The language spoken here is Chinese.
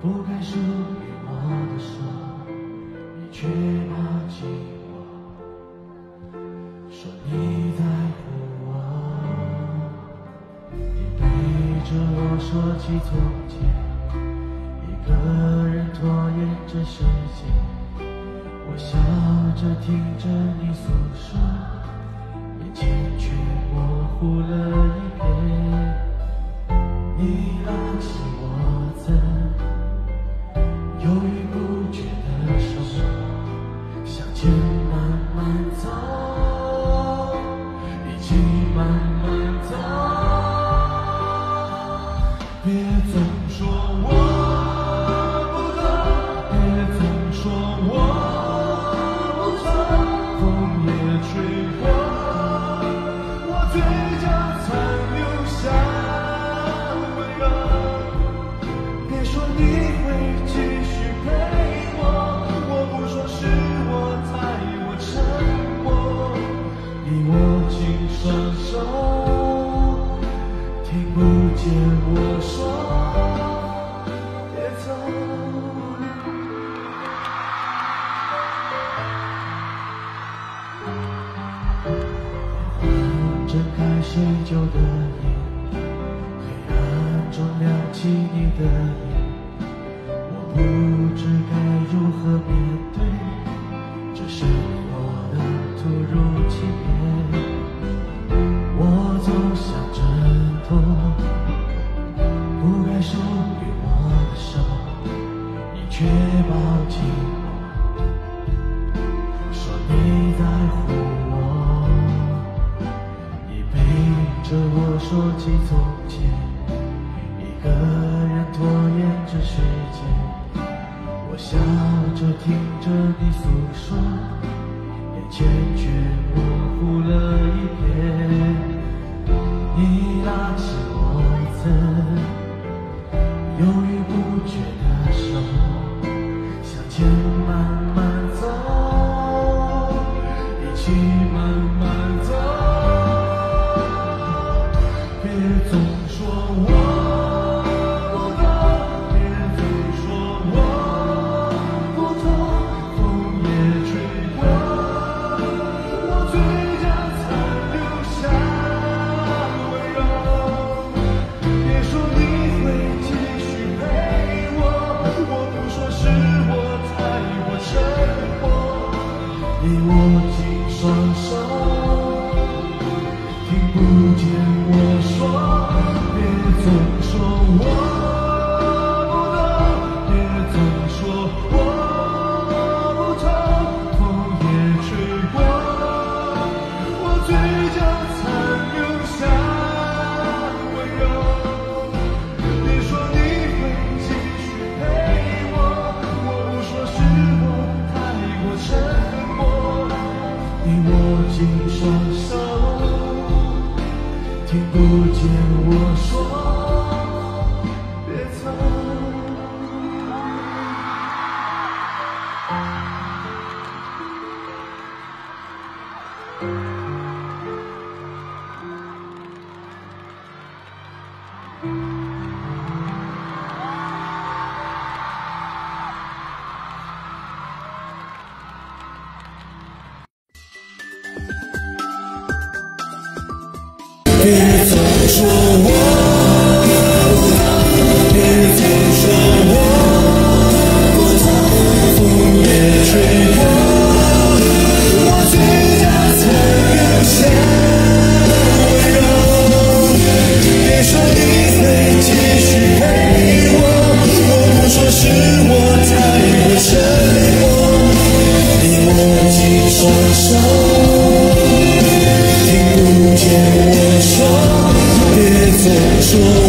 不该属于我的手，你却抱紧我，说你在乎我。你背着我说起从前，一个人拖延着时间，我笑着听着你诉说，眼前却模糊了一片。你拉起我曾犹豫不决的手，向前慢慢走，一起慢慢走。别总说我不懂，别总说我不懂，风也吹过我嘴角残留下。别说你会继续陪我，我不说是我猜我沉默。你握紧双手，听不见我说别走。缓睁开睡旧的眼，黑暗中亮起你的脸，我不知该如何面对这生活的突如其来。我走向挣脱，不该属于我的手，你却抱紧我，说你在乎我。你背着我说起从前，一个人拖延着时间，我笑着听着你诉说，眼前却模糊了一片。你拉起我曾犹豫不决的手，向前慢慢走，一起慢慢走。别总说我你握紧双手，听不见我说，别总说我不懂，别总说我不痛，风也吹过我嘴角残留下温柔。别说你会继续陪我，我不说是我太过沉。你握紧双手，听不见我说别走。别总说我不懂，别总说我不懂，风也吹过我嘴角残留下温柔。别说你会继续陪我，我不说是我太过沉默。你握紧双手，听不见我说，别总说